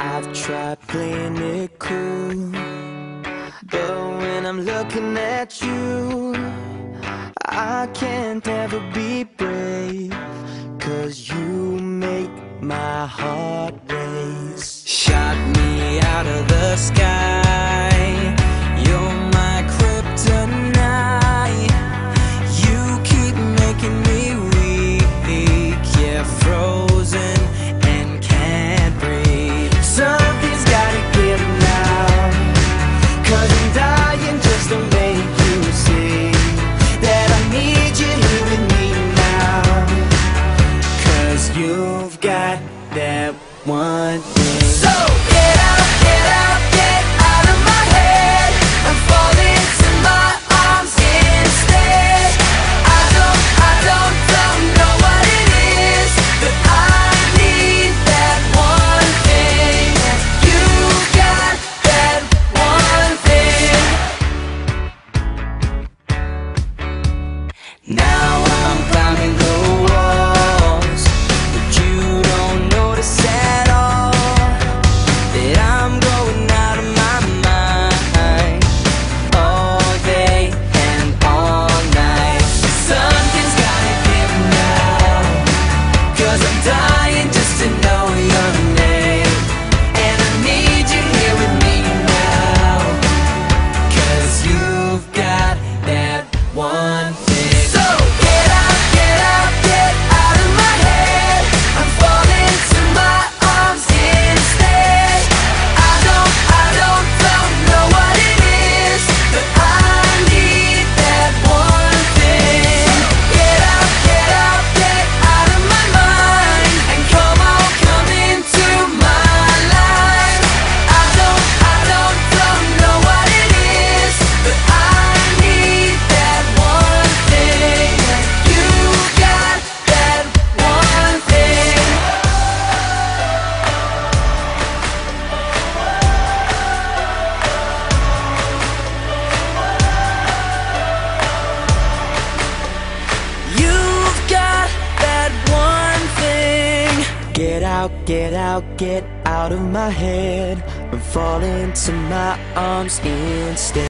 I've tried playing it cool, but when I'm looking at you, I can't ever be brave, 'cause you make my heart race. Shot me out of the sky, you're my kryptonite. You keep making me weak, yeah, frozen and can't breathe. Something's gotta give now, 'cause I'm dying just to make you see that I need you here with me now. 'Cause you've got that one thing. So get out, get out, get out of my head and fall into my arms instead. I don't know what it is, but I need that one thing. You got that one thing. Now I'm climbing the walls, but you don't notice at all that I'm going out of my mind all day and all night. Something's gotta give now, 'cause I'm dying just to know your name, and I need you here with me now, 'cause you've got that one thing. So get out, get out, get out of my head and fall into my arms instead. I don't know what it is, but I need that one thing. Get out, get out, get out of my mind and come on, come into my life. I don't know what it is, but I need that one thing. You got that one thing. You've got that one thing. Get out of my head and fall into my arms instead.